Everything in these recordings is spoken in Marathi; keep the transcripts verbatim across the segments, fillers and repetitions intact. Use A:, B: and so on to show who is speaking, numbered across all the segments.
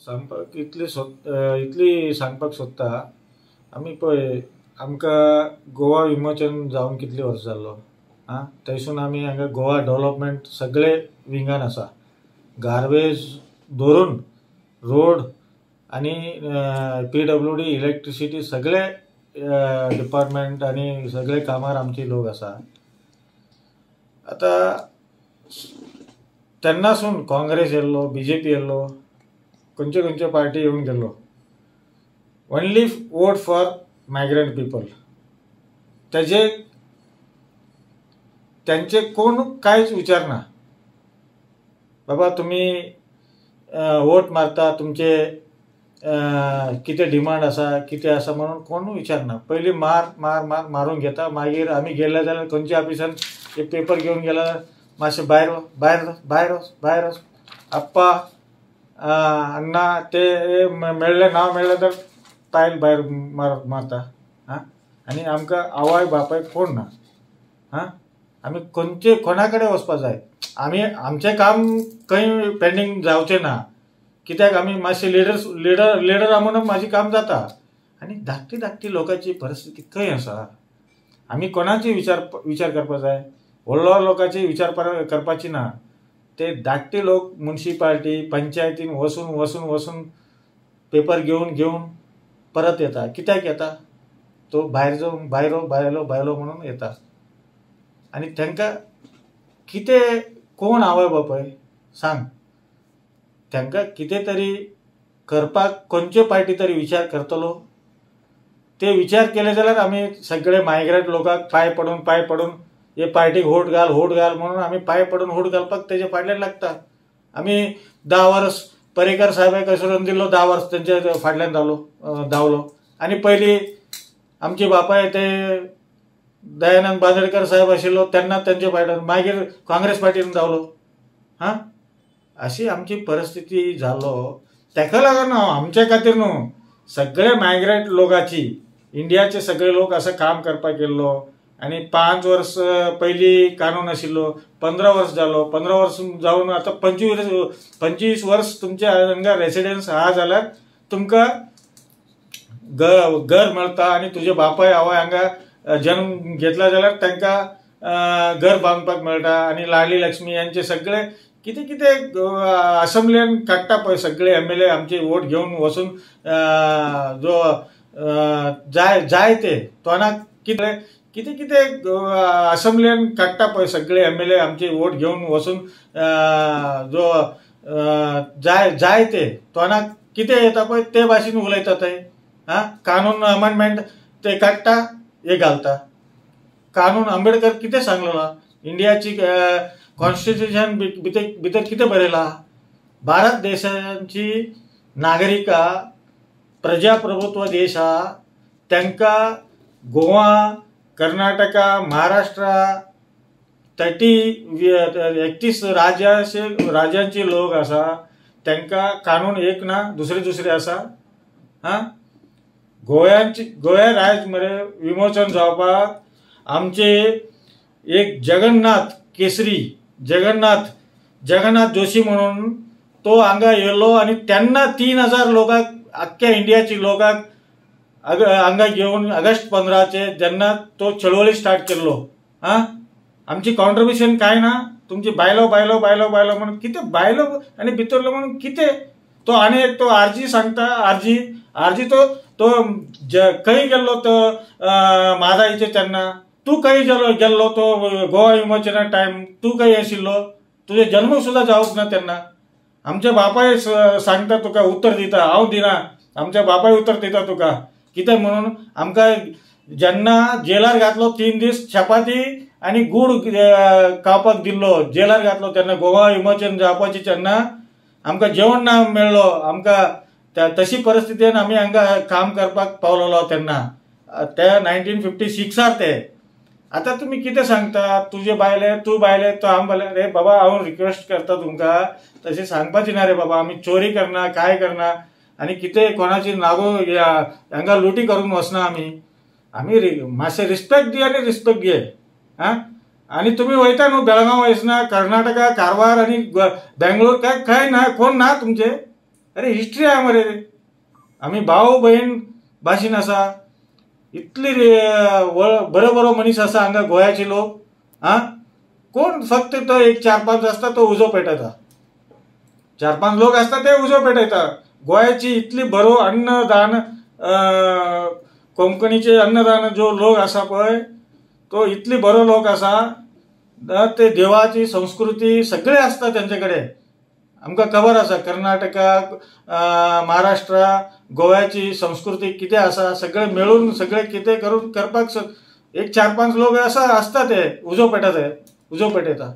A: सांगपाक इतली सोद इतली सांगपाक सोदता आमी पळय आमकां गोवा विमोचन जावन कितली वर्स जाल्लो आं थंयसून आमी हांगा गोवा डेव्हलपमेंट सगळे विंगान आसा गार्बेज धरून रोड आनी पी डब्ल्यू डी इलेक्ट्रिसिटी सगळे डिपार्टमेंट आनी सगळे कामार आमचे लोक आसा। आतां तेन्नासून काँग्रेस येयल्लो बीजेपी येयल्लो खंयचे खंयचे पार्टी येवन गेल्लो only vote for migrant people तेजे त्यांचे कोण कांयच विचारना बाबा तुम्ही वोट मारता तुमचे कितें डिमांड आसा कितें आसा म्हणून कोण विचारना पयलीं मार मार मार मारून घेता मागीर आमी गेले जाल्यार खंयच्या ऑफिसान एक पेपर घेवन गेला मातशें भायर भायर भायर भायर आप्पा अण्णा ते मेळ्ळें नांव मेळ्ळें तर पायल भायर मार मारता हां आनी आमकां आवय बापाय कोण ना हां आमी खंयचे कोणा कडेन वचपाक जाय आमी आमचें काम खंय पेंडींग जावचें ना कित्याक आमी मातशे लिडर्स लिडर लिडर आहा म्हणून म्हाजें काम जाता आनी धाकटी धाकटी लोकांची परिस्थिती खंय आसा आमी कोणाची विचार विचार करपाक जाय व्हडलो लोकांची विचार करपाची ना ते धाकटे लोक म्युनिसिपालिटी पंचायतीन वचून वचून वचून पेपर घेवन घेवन परत येता कित्याक येता तो भायर जावन भायलो भायलो भायलो म्हणून येता आनी तांकां कितें कोण आवय बापाय सांग तांकां कितें तरी करपाक खंयचे पार्टी तरी विचार करतलो ते विचार केले जाल्यार आमी सगळे मायग्रंट लोकांक पांय पडून पांय पडून हे पार्टीक वोट घाल वोट घाल म्हणून आमी पांय पडून वोट घालपाक तेजे फाटल्यान लागता आमी धा वर्स पर्रेकर साहेबाक सोडून दिल्लो धा वर्स तेंच्या फाटल्यान धांवलो धांवलो आनी पयलीं आमचे बापाय ते दयानंद बांदोडकर साहेब आशिल्लो तेन्ना तेंचे फाटल्यान मागीर काँग्रेस पार्टीन धांवलो हां अशी आमची परिस्थिती जालो तेका लागून आमचे खातीर न्हू सगळे मायग्रंट लोकांची इंडियाचे सगळे लोक असं काम करपाक येयल्लो आनी पांच वर्स पयलीं कानून आशिल्लो पंदरा वर्स जालो पंदरा वर्स जावन आतां पंचवीस पंचवीस वर्स तुमच्या हांगा रेसिडेन्स आहा जाल्यार तुमकां घर घर मेळटा आनी तुजे बापाय आवय हांगा जन्म घेतला जाल्यार तांकां घर बांदपाक मेळटा आनी लाडली लक्ष्मी यांचे सगळे कितें कितें असेंब्लीन काडटा पळय सगळे एम एल ए आमचे वोट घेवन वचून जो जाय जाय ते तोंडाक कितें कितें कितें असेंब्लीन काडटा पळय सगळे एम एल ए आमचे वोट घेवन वचून जो जाय जाय ते तोंडाक कितें येता पळय ते भाशेन उलयता थंय हां कानून अमेंडमेंट ते काडटा हे घालता कानून आंबेडकर कितें सांगलेलो इंडियाची कॉन्स्टिट्यूशन भितर भितर कितें बरयलां भारत देशाची नागरिका प्रजाप्रभुत्व देश आहा तांकां गोवा कर्नाटका महाराष्ट्रा थर्टी एकतीस राज्याचे राज्यांचे लोक आसा तांकां कानून एक ना दुसरे दुसरे आसा हां गोंयांची गोंया राज्य मरे विमोचन जावपाक आमचे एक जगन्नाथ केसरी जगन्नाथ जगन्नाथ जोशी म्हणून तो हांगा येयल्लो आनी तेन्ना तीन हजार लोकांक आख्ख्या इंडियाची लोकांक हांगा घेवन ऑगस्ट पंदराचे जेन्ना तो चळवळी स्टार्ट केल्लो हां आमची कॉन्ट्रिब्युशन कांय ना तुमची बायलो बायलो बायलो बायलो म्हणून कितें बायलो आनी भितरलो म्हणून कितें तो आनी एक तो आरजी सांगता आरजी आरजी तो तो खंय गेल्लो तो म्हादाईचे तेन्ना तूं खंय गेलो गेल्लो तो गोवा विमोचना टायम तूं खंय आशिल्लो तुजे जन्म सुद्दां जावंक ना तेन्ना आमच्या बापाय सांगता तुका उत्तर दिता हांव दिना आमच्या बापाय उत्तर दिता तुका कितें म्हणून आमकां जेन्ना जेलार घातलो तीन दीस चपाती आनी गूड खावपाक दिल्लो जेलार घातलो तेन्ना गोवा विमोचन जावपाची तेन्ना आमकां जेवण ना मेळ्ळो आमकां तशी परिस्थितीन आमी हांगा काम करपाक पावलेलो तेन्ना ते नायन्टीन फिफ्टी सिक्सार ते आतां तुमी कितें सांगता तुजे बायले तूं बायले तो हांव बायले रे बाबा हांव रिक्वेस्ट करता तुमकां तशें सांगपाचें ना रे बाबा आमी चोरी करना काय करना आनी कितें कोणाची नागो हांगा लुटी करून वचना आमी आमी मातशें रिस्पेक्ट दी आनी रिस्पेक्ट घे हां आनी तुमी वयता न्हू बेळगांव वयसना कर्नाटका कारवार आनी बेंगलोर काय खंय ना कोण ना तुमचे अरे हिस्ट्री आहे मरे, आम्ही भाऊ बहीण भाशीन असा इतली बरो बरो मनीस असा हांगा गोयाचे लोक. हा कोण फक्त तो एक चार पाच असता तो उजो पेटयता, चार पाच लोक असतात ते उजो पेटयता. गोयाची इतली बरो अन्नदान कोंकणीचे अन्नदान जो लोक असा पळय तो इतली बरो लोक असा ते देवाची संस्कृती सगळे असता त्यांच्याकडे. आमकां खबर आसा कर्नाटका महाराष्ट्रा गोव्याची संस्कृती कितें आसा सगळे मिळून सगळे कितें करून करपाक एक चार पाच लोक असा असता ते उजो पेटता उजो पेटयता.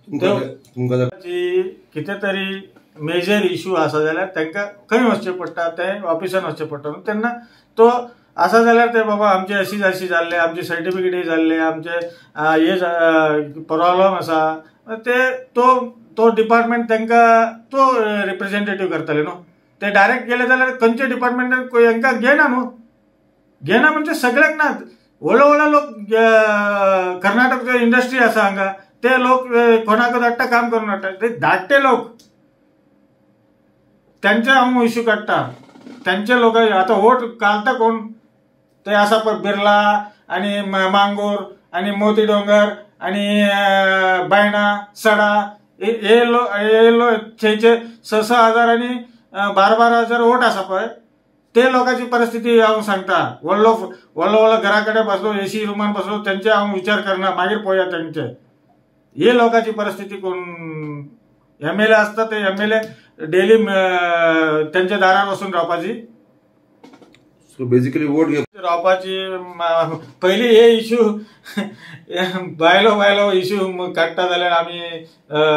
A: कितें तरी मेजर इश्यू आसा जाल्यार तांकां खंय वचचें पडटा, ते ऑफिसान वचचें पडटा. तेन्ना तो आसा जाल्यार ते बाबा आमचे अशी अशी जाल्ले, आमचे सर्टिफिकेट हे जाल्ले, आमचे हे प्रॉब्लम आसा, ते तो तो डिपार्टमेंट तांकां तो रिप्रेझेंटेटिव्ह करतले न्हू. ते डायरेक्ट गेले जाल्यार खंयचे डिपार्टमेंट हांकां घेना न्हू. घेना म्हणजे सगळ्याक ना. व्हडले व्हडले लोक कर्नाटकचे इंडस्ट्री आसा हांगा ते लोक कोणाक धाडटा काम करून हाडटा. ते धाडटे लोक त्यांचे हांव इश्यू काडटा. त्यांचे लोक आता वोट घालता कोण ते आसा पळय बिर्ला आनी मांगूर आनी मोती डोंगर आनी बायणा सडा हे लोक हे लोक थंयचे स स हजार आनी बारा बारा हजार वोट आसा पळय ते लोकांची परिस्थिती हांव सांगता. व्हडलो व्हडलो व्हडलो घरा कडेन बसलो एसी रुमान बसलो त्यांचे हांव विचार करना, मागीर पळोवया तेंचे. हे लोकांची परिस्थिती कोण एम एल ए असता ते एम एल ए डेली त्यांच्या दारार वचून रावपाची.
B: सो बेसिकली वोट घेवपाची
A: रावपाची. पयली हे इश्यू बायलो बायलो इश्यू काडटा जाल्यार आमी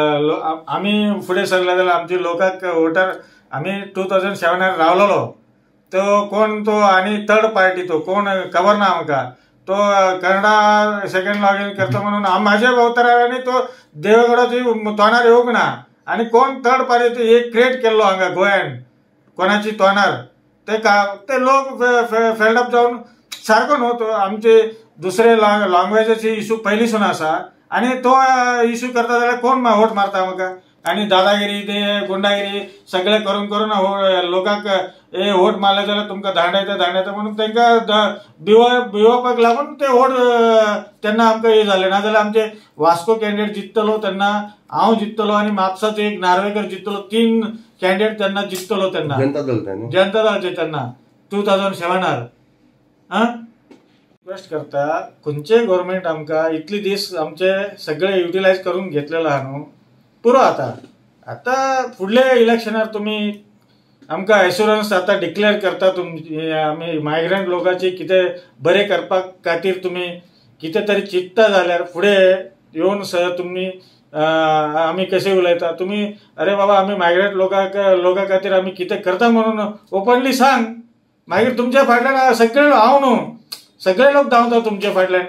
A: आमी फुडें सरले जाल्यार आमच्या लोकांक वोटर आमी टू थावजंड सेव्हनार रावलेलो तो कोण तो आनी थर्ड पार्टी तो कोण खबर ना आमकां. तो कन्नडा सेकंड लॉगिन करता म्हणून म्हाज्या भोंवतरांनी तो देवेगौडाची तोंडार येवंक ना. आनी कोण थर्ड पार्टी एक क्रिएट केल्लो हांगा गोंयान कोणाची तोंडार ते का ते लोक फेल्डअप जावन सारको न्हू. तो आमचे दुसरे लँग्वेजाची इश्यू पयलींसून आसा आनी तो इश्यू करता जाल्यार कोण वोट मारता म्हाका. आनी दादागिरी ते गुंडागिरी सगळे करून करून लोकांक हे वोट मारले जाल्यार तुमकां धांडयता धांडयता म्हणून तांकां भिव भिवपाक लागून ते वोट तेन्ना आमकां हे जालें. नाजाल्यार आमचे वास्को कॅन्डिडेट जिखतलो तेन्ना हांव जिखतलो आनी म्हापसाचो एक नार्वेकर जिखतलो. तीन कॅन्डिडेट तेन्ना जिखतलो तेन्ना
B: जनता दल
A: जनता दळाचे तेन्ना टू थावजंड सेव्हनार. हा रिक्वेस्ट करता खंयचेय गव्हर्मेंट आमकां इतले दीस आमचे सगळे युटिलायज करून घेतलेलो आहा न्हू पुरो. आता आता फुडले इलेक्शनार तुमी आमकां एश्युरन्स आतां डिक्लेअर करता तुमची आमी मायग्रंट लोकांची कितें बरें करपा खातीर तुमी कितें तरी चिंतता जाल्यार फुडें येवन तुमी आमी कशें उलयता तुमी अरे बाबा आमी मायग्रंट लोकांक लोकां खातीर आमी कितें करता म्हणून ओपनली सांग. मागीर तुमच्या फाटल्यान सगळे हांव न्हू सगळे लोक धांवता तुमच्या फाटल्यान.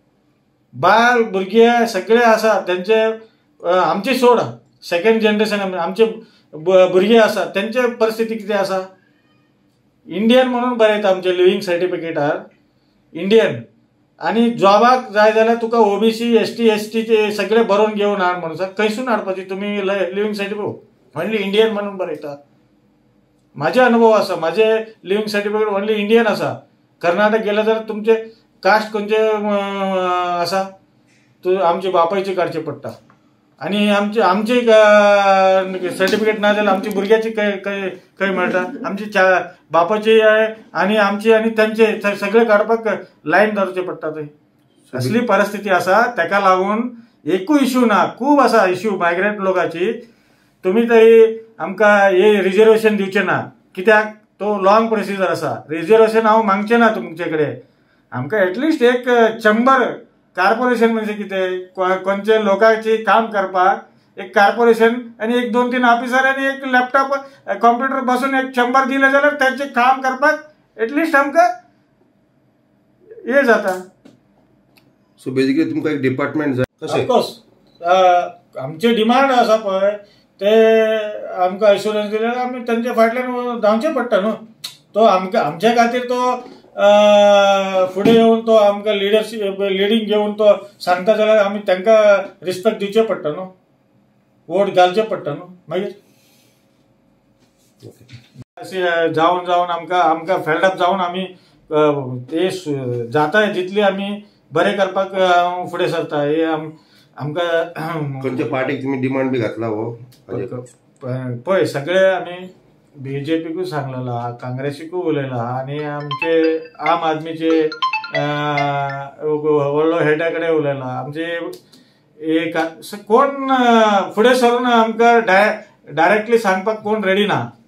A: बाल भुरगे सगळे आसा तेंचे आमची सोड सेकंड जनरेशन आमचे भुरगे आसा तेंचे परिस्थिती कितें आसा. इंडियन म्हणून बरयता आमचे लिव्हिंग सर्टिफिकेटार इंडियन आनी जॉबाक जाय जाल्यार तुका ओबीसी एस टी एस टीचे सगळे बरोवन घेवन हाड म्हणून सांग. खंयसून हाडपाची तुमी लिव्हिंग सर्टिफिकेट ओन्ली इंडियन म्हणून बरयता. म्हाजे अनुभव आसा म्हाजे लिव्हिंग सर्टिफिकेट ओन्ली इंडियन आसा. कर्नाटक गेले जाल्यार तुमचे कास्ट खंयचे आसा तूं आमचे बापायचे काडचे पडटा. आनी आमचे आमची सर्टिफिकेट ना जाल्यार आमची भुरग्याची खंय खंय खंय मेळटा. आमची बापाची आनी आमची आनी तांचे सगळे काडपाक लायन धरचे पडटा थंय. असली परिस्थिती आसा. ताका लागून एकूय इश्यू ना खूब आसा इश्यू मायग्रंट लोकांची. तुमी तरी आमकां हे रिजर्वेशन दिवचे ना कित्याक तो लॉंग प्रोसिजर आसा. रिजर्वेशन हांव मागचें ना तुमचे कडेन. आमकां एटलिस्ट एक शंबर कॉर्पोरेशन म्हणजे कितें खंयचे लोकांची काम करपाक एक कॉर्पोरेशन आनी एक दोन तीन ऑफिसर आनी एक लॅपटॉप कॉम्प्युटर बसून एक शंबर दिले जाल्यार तांचे काम करपाक एटलिस्ट आमकां हे जाता.
B: सो बेसिकली तुमकां एक डिपार्टमेंट जाय.
A: ऑफकोर्स आमचे डिमांड आसा पळय ते आमकां एश्युरन्स दिल्यार आमी तांच्या फाटल्यान धांवचें पडटा न्हू. तो आमकां आमच्या खातीर तो फुडें येवन तो आमकां लिडरशीप लिडींग घेवन तो सांगता जाल्यार आमी तांकां रिस्पेक्ट दिवचें पडटा न्हू. वोट घालचें पडटा न्हू मागीर. अशी जाऊन जाऊन आमकां आमकां फेल्डअप जाऊन आमी ते जाता जितली आमी बरें करपाक फुडें सरता. हे आमकां
B: खंयच्या पार्टीक तुमी डिमांड बी घातला हो
A: पळय सगळे आमी बीजेपीकूच सांगलेलो आहा, काँग्रेसीकूय उलयलो आहा आनी आमचे आम आदमीचे व्हडलो हेडा कडेन उलयलो आहा. आमचे एक कोण फुडें सरून आमकां डायरेक्टली सांगपाक कोण रेडी ना.